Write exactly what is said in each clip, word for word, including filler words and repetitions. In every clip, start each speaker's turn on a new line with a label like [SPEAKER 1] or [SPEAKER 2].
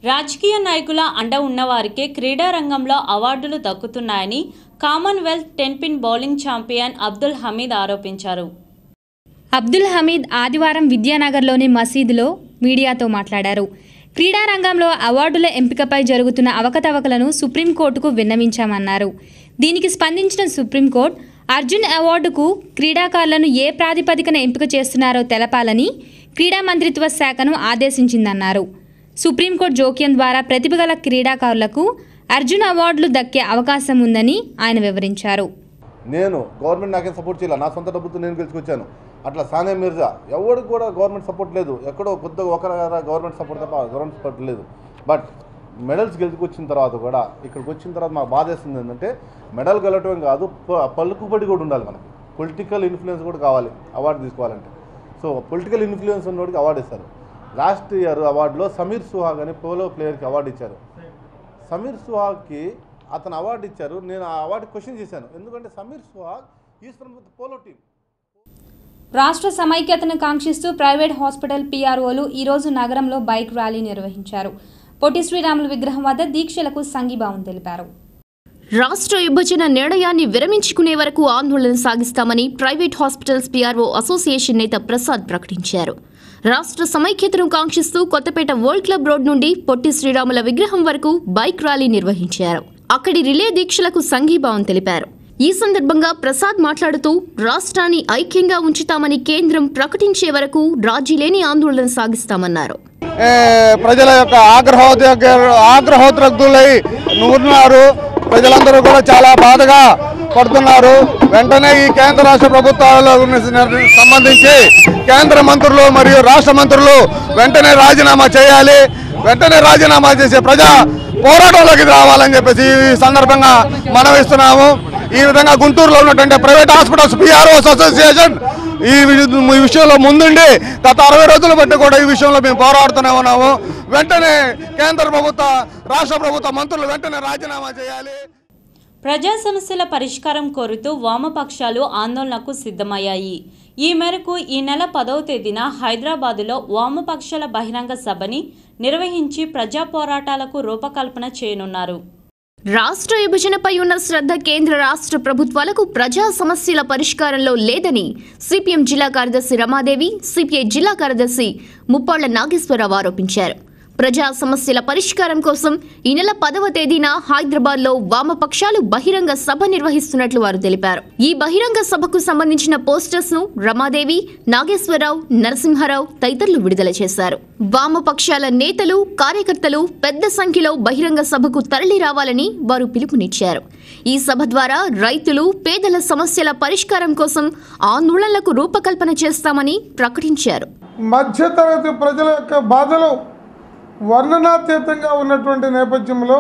[SPEAKER 1] రాజకీయ నాయకుల అండ ఉన్నవారికే క్రీడా రంగంలో అవార్డులు దక్కుతున్నాయని Commonwealth ten pin bowling champion Abdul Hameed ఆరోపించారు.
[SPEAKER 2] అబ్దుల్ హమీద్ ఆదివారం విద్యానగర్లోని మసీదులో మీడియాతో మాట్లాడారు. క్రీడా రంగంలో అవార్డుల ఎంపికపై జరుగుతున్న అవకతవకలను సుప్రీంకోర్టుకు విన్నవించామన్నారు. దీనికి స్పందించిన సుప్రీంకోర్టు అర్జున్ అవార్డుకు క్రీడాకారులను ఏ ప్రాతిపదికన ఎంపిక చేస్తున్నారో తెలపాలని క్రీడా మంత్రిత్వ శాఖను ఆదేశించిందన్నారు. సుప్రీంకోర్టు జోక్యం ద్వారా ప్రతిభ గల క్రీడాకారులకు అర్జున్ అవార్డులు దక్కే అవకాశం ఉందని ఆయన వివరించారు.
[SPEAKER 3] నేను గవర్నమెంట్ నాకేం సపోర్ట్ చేయాలి, నా సొంత డబ్బుతో నేను గెలుచుకొచ్చాను. అట్లా సానియా మిర్జా ఎవరికి కూడా గవర్నమెంట్ సపోర్ట్ లేదు, ఎక్కడో కొద్దిగా ఒకరు గవర్నమెంట్ సపోర్ట్ తప్ప గవర్నమెంట్ సపోర్ట్ లేదు. బట్ మెడల్స్ గెలుచుకొచ్చిన తర్వాత కూడా ఇక్కడికి వచ్చిన తర్వాత మాకు బాధ వేస్తుంది ఏంటంటే మెడల్ గెలవటం కాదు, పలుకుబడి కూడా ఉండాలి, మనకి పొలిటికల్ ఇన్ఫ్లుయెన్స్ కూడా కావాలి అవార్డు తీసుకోవాలంటే. సో పొలిటికల్ ఇన్ఫ్లుయెన్స్ ఉన్నోడికి అవార్డు ఇస్తారు. లాస్ట్ ఇయర్ అవార్డులో సమీర్ సుహాగ్ అని పోలో ప్లేయర్కి అవార్డు ఇచ్చారు. సమీర్ సుహాగ్కి అతను అవార్డు ఇచ్చారు. నేను ఆ అవార్డు క్వశ్చన్ చేశాను, ఎందుకంటే Sameer Suhag is from the polo team.
[SPEAKER 2] రాష్ట్ర సమైక్యతను కాంక్షిస్తూ ప్రైవేట్ హాస్పిటల్ పీఆర్ఓలు ఈరోజు నగరంలో బైక్ ర్యాలీ నిర్వహించారు. పొట్టి శ్రీరాములు విగ్రహం వద్ద దీక్షలకు సంఘీభావం తెలిపారు.
[SPEAKER 4] రాష్ట్ర విభజన నిర్ణయాన్ని విరమించుకునే వరకు ఆందోళన సాగిస్తామని ప్రైవేట్ హాస్పిటల్స్ పీఆర్ఓ అసోసియేషన్ నేత ప్రసాద్ ప్రకటించారు. రాష్ట్ర సమైక్యతను కాంక్షిస్తూ కొత్తపేట వరల్డ్ క్లబ్ రోడ్ నుండి పొట్టి శ్రీరాముల విగ్రహం వరకు బైక్ ర్యాలీ నిర్వహించారు. అక్కడి రిలే దీక్షలకు సంఘీభావం తెలిపారు. ఈ సందర్భంగా ప్రసాద్ మాట్లాడుతూ రాష్ట్రాన్ని ఐక్యంగా ఉంచుతామని కేంద్రం ప్రకటించే వరకు రాజీ లేని ఆందోళన సాగిస్తామన్నారు.
[SPEAKER 5] ప్రజల యొక్క ఆగ్రహోద్ర ఆగ్రహోద్రగ్ధులై ఉన్నారు. ప్రజలందరూ కూడా చాలా బాధగా పడుతున్నారు. వెంటనే ఈ కేంద్ర రాష్ట్ర ప్రభుత్వాలకు సంబంధించి కేంద్ర మంత్రులు మరియు రాష్ట్ర మంత్రులు వెంటనే రాజీనామా చేయాలి. వెంటనే రాజీనామా చేసే ప్రజా పోరాటంలోకి రావాలని చెప్పేసి ఈ సందర్భంగా మనవిస్తున్నాము. ఈ విధంగా గుంటూరులో ఉన్నటువంటి ప్రైవేట్ హాస్పిటల్స్ పీఆర్ఓస్ అసోసియేషన్ ఈ విషయంలో ముందుండి గత అరవై రోజుల బట్టి కూడా ఈ విషయంలో మేము పోరాడుతూనే ఉన్నాము. వెంటనే కేంద్ర ప్రభుత్వ రాష్ట్ర ప్రభుత్వ మంత్రులు వెంటనే రాజీనామా చేయాలి.
[SPEAKER 1] ప్రజా సమస్యల పరిష్కారం కోరుతూ వామపక్షాలు ఆందోళనకు సిద్ధమయ్యాయి. ఈ మేరకు ఈ నెల పదవ తేదీన హైదరాబాదులో వామపక్షాల బహిరంగ సభని నిర్వహించి ప్రజా పోరాటాలకు రూపకల్పన చేయనున్నారు.
[SPEAKER 4] రాష్ట్ర విభజనపై ఉన్న శ్రద్ధ కేంద్ర రాష్ట్ర ప్రభుత్వాలకు ప్రజా సమస్యల పరిష్కారంలో లేదని సిపిఎం జిల్లా కార్యదర్శి రమాదేవి, సిపిఐ జిల్లా కార్యదర్శి ముప్పాళ్ల నాగేశ్వరరావు ఆరోపించారు. ప్రజా సమస్యల పరిష్కారం కోసం ఈ నెల పదవ తేదీన హైదరాబాద్లో వామపక్షాలు బహిరంగ సభ నిర్వహిస్తున్నట్లు వారు తెలిపారు. ఈ బహిరంగ సభకు సంబంధించిన పోస్టర్స్ ను రమాదేవి, నాగేశ్వరరావు, నరసింహారావు తదితరులు విడుదల చేశారు. వామపక్షాల నేతలు, కార్యకర్తలు పెద్ద సంఖ్యలో బహిరంగ సభకు తరలి రావాలని వారు పిలుపునిచ్చారు. ఈ సభ ద్వారా రైతులు, పేదల సమస్యల పరిష్కారం కోసం ఆందోళనలకు రూపకల్పన చేస్తామని ప్రకటించారు.
[SPEAKER 6] మధ్యతరగతి ప్రజల యొక్క బాధలు వర్ణనాతీతంగా ఉన్నటువంటి నేపథ్యంలో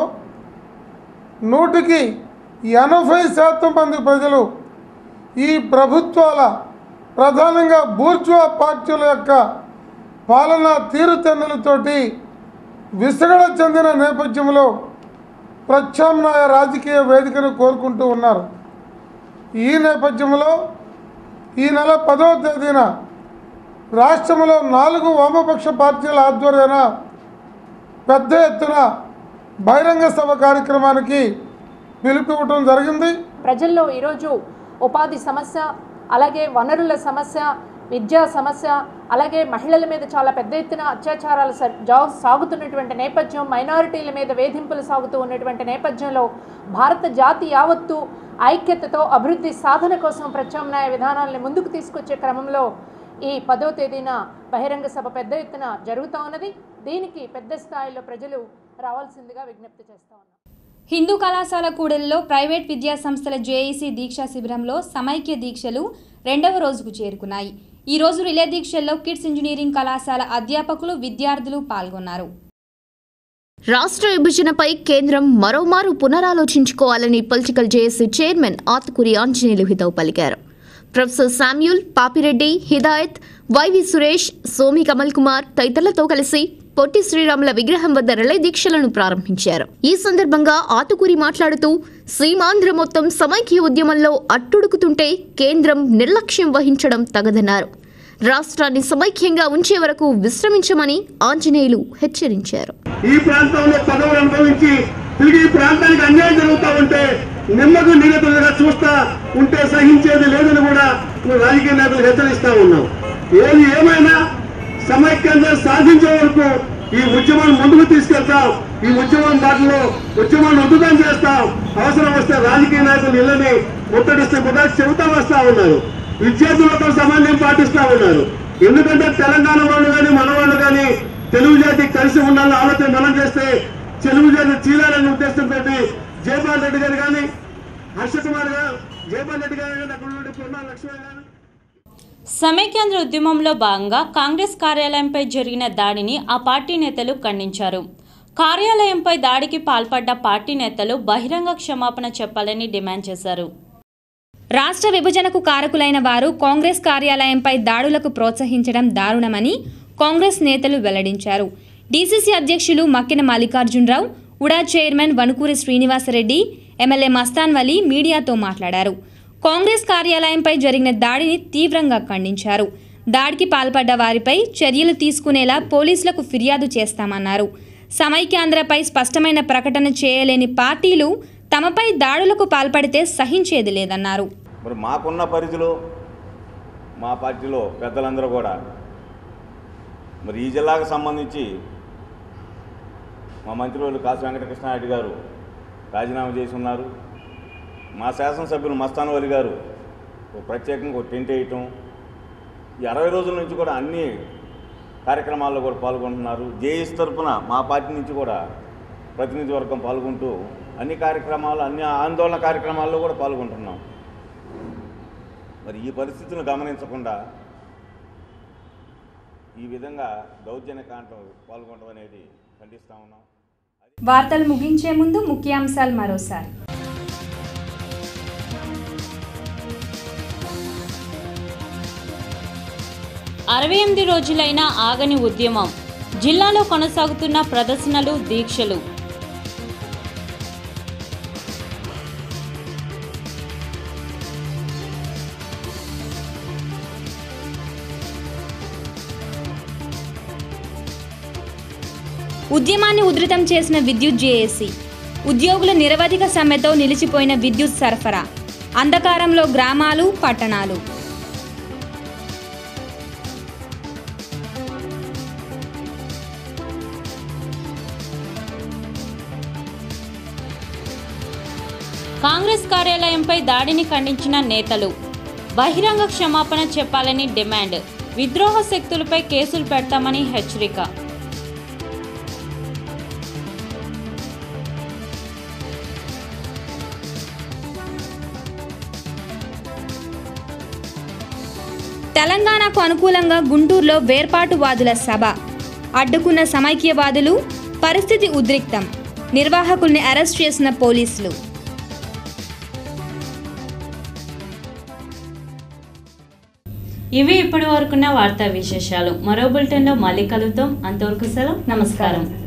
[SPEAKER 6] నూటికి ఎనభై శాతం మంది ప్రజలు ఈ ప్రభుత్వాల ప్రధానంగా బూర్జువా పార్టీల యొక్క పాలనా తీరుతెన్నులతోటి విసుగడ చెందిన నేపథ్యంలో ప్రత్యామ్నాయ రాజకీయ వేదికను కోరుకుంటూ ఉన్నారు. ఈ నేపథ్యంలో ఈ నెల పదవ తేదీన రాష్ట్రంలో నాలుగు వామపక్ష పార్టీల ఆధ్వర్యాన పెద్ద ఎత్తున బహిరంగ సభ కార్యక్రమానికి పిలుపునివ్వడం జరిగింది.
[SPEAKER 7] ప్రజల్లో ఈరోజు ఉపాధి సమస్య, అలాగే వనరుల సమస్య, విద్యా సమస్య, అలాగే మహిళల మీద చాలా పెద్ద ఎత్తున అత్యాచారాలు సాగుతున్నటువంటి నేపథ్యం, మైనారిటీల మీద వేధింపులు సాగుతూ ఉన్నటువంటి నేపథ్యంలో భారత జాతి యావత్తు ఐక్యతతో అభివృద్ధి సాధన కోసం ప్రత్యామ్నాయ విధానాలను ముందుకు తీసుకొచ్చే క్రమంలో ఈ పదో తేదీన బహిరంగ సభ పెద్ద ఎత్తున జరుగుతూ ఉన్నది. దీనికి పెద్ద స్థాయిలో ప్రజలు రావాల్సిందిగా విజ్ఞప్తి చేస్తా ఉన్నాం.
[SPEAKER 2] హిందూ కళాశాల కూడలిలో ప్రైవేట్ విద్యా సంస్థల జేఏసీ దీక్షా శిబిరంలో సమైక్య దీక్షలు రెండవ రోజుకు చేరుకున్నాయి. ఈ రోజు రిలే దీక్షల్లో కిడ్స్ ఇంజనీరింగ్ కళాశాల అధ్యాపకులు, విద్యార్థులు పాల్గొన్నారు.
[SPEAKER 4] రాష్ట్ర విభజనపై కేంద్రం మరోమారు పునరాలోచించుకోవాలని political JAC chairman Atukuri Anjaneyulu హితవు పలికారు. Professor Samuel, Papireddy, Hidayat, YV Suresh, Somi Kamal Kumar తదితరులతో కలిసి పొట్టి శ్రీరాముల విగ్రహం వద్ద రిలే దీక్షలను ప్రారంభించారు. ఈ సందర్భంగా ఆతుకూరి మాట్లాడుతూ సీమాంధ్ర మొత్తం సమైక్య ఉద్యమంలో అట్టుడుకుతుంటే కేంద్రం నిర్లక్ష్యం వహించడం తగదన్నారు. రాష్ట్రాన్ని సమైక్యంగా ఉంచే వరకు విశ్రమించమని ఆంజనేయులు హెచ్చరించారు.
[SPEAKER 8] ఈ ప్రాంతంలో పదవులు అనుభవించి తిరిగి ఈ ప్రాంతానికి అన్యాయం జరుగుతూ ఉంటే నిమ్మకు నిగతులుగా చూస్తా ఉంటే సహించేది లేదని కూడా నువ్వు రాజకీయ నేతలు హెచ్చరిస్తా ఉన్నావు. ఏది ఏమైనా సమైక్యంగా సాధించే వరకు ఈ ఉద్యమాన్ని ముందుకు తీసుకెళ్తాం. ఈ ఉద్యమం బాటలో ఉద్యమాన్ని ఉద్దుతం చేస్తాం. అవసరం వస్తే రాజకీయ నాయకులు ఇళ్ళని ముట్టడిస్తే కూడా చెబుతా వస్తా ఉన్నారు. విద్యార్థులతో సమన్వయం పాటిస్తా ఉన్నారు. ఎందుకంటే తెలంగాణ వాళ్ళు కానీ మన వాళ్ళు కానీ తెలుగు జాతి కలిసి ఉండాలని ఆలోచన మనం చేస్తే తెలుగు జాతి చీలాలనే ఉద్దేశంతో జయపాల్ రెడ్డి గారు కానీ హర్ష కుమార్ గారు జయపాల్ రెడ్డి గారు కానీ అక్కడ నుండి పూర్ణ లక్ష్మణ్ గారు
[SPEAKER 1] సమైక్యాంధ్ర ఉద్యమంలో భాగంగా కాంగ్రెస్ కార్యాలయంపై జరిగిన దాడిని ఆ పార్టీ నేతలు ఖండించారు. కార్యాలయంపై దాడికి పాల్పడ్డ పార్టీ నేతలు బహిరంగ క్షమాపణ చెప్పాలని డిమాండ్ చేశారు.
[SPEAKER 2] రాష్ట్ర విభజనకు కారకులైన వారు కాంగ్రెస్ కార్యాలయంపై దాడులకు ప్రోత్సహించడం దారుణమని కాంగ్రెస్ నేతలు వెల్లడించారు. డీసీసీ అధ్యక్షులు Makkina Mallikarjunarao, UDA chairman Vanukuri Srinivasareddy, MLA Mastan Vali మీడియాతో మాట్లాడారు. కాంగ్రెస్ కార్యాలయంపై జరిగిన దాడిని తీవ్రంగా ఖండించారు. దాడికి పాల్పడ్డ వారిపై చర్యలు తీసుకునేలా పోలీసులకు ఫిర్యాదు చేస్తామన్నారు. సమైక్యాంధ్రపై స్పష్టమైన ప్రకటన చేయలేని పార్టీలు తమపై దాడులకు పాల్పడితే సహించేది లేదన్నారు.
[SPEAKER 9] మరి మాకున్న పరిధిలో మా పార్టీలో పెద్దలందరూ కూడా మరి ఈ జిల్లాకు సంబంధించి మా మంత్రివర్యులు కాశీ వెంకటకృష్ణారెడ్డి గారు రాజీనామా చేసి ఉన్నారు. మా శాసనసభ్యులు మస్తాన్ వలి గారు ప్రత్యేకంగా ఒక టెంట్ వేయటం, ఈ అరవై రోజుల నుంచి కూడా అన్ని కార్యక్రమాల్లో కూడా పాల్గొంటున్నారు. జేఎస్ తరఫున మా పార్టీ నుంచి కూడా ప్రతినిధి వర్గం పాల్గొంటూ అన్ని కార్యక్రమాలు అన్ని ఆందోళన కార్యక్రమాల్లో కూడా పాల్గొంటున్నాం. మరి ఈ పరిస్థితులను గమనించకుండా ఈ విధంగా దౌర్జన్య కాండం పాల్గొనడం అనేది ఖండిస్తూ ఉన్నాం.
[SPEAKER 2] వార్తలు ముగించే ముందు ముఖ్యాంశాలు మరోసారి.
[SPEAKER 1] అరవై ఎనిమిది రోజులైన ఆగని ఉద్యమం, జిల్లాలో కొనసాగుతున్న ప్రదర్శనలు, దీక్షలు.
[SPEAKER 2] ఉద్యమాన్ని ఉధృతం చేసిన విద్యుత్ జేఏసీ, ఉద్యోగుల నిరవధిక సమ్మెతో నిలిచిపోయిన విద్యుత్ సరఫరా, అంధకారంలో గ్రామాలు, పట్టణాలు.
[SPEAKER 1] కాంగ్రెస్ కార్యాలయంపై దాడిని ఖండించిన నేతలు బహిరంగ క్షమాపణ చెప్పాలని డిమాండ్, విద్రోహ శక్తులపై కేసులు పెడతామని హెచ్చరిక.
[SPEAKER 2] తెలంగాణకు అనుకూలంగా గుంటూరులో వేర్పాటువాదుల సభ, అడ్డుకున్న సమైక్యవాదులు, పరిస్థితి ఉద్రిక్తం, నిర్వాహకుల్ని అరెస్ట్ చేసిన పోలీసులు.
[SPEAKER 1] ఇవి ఇప్పటి వరకున్న వార్తా విశేషాలు. మరో బులెటిన్లో మళ్ళీ కలుద్దాం. అంతవరకు సెలవు. నమస్కారం.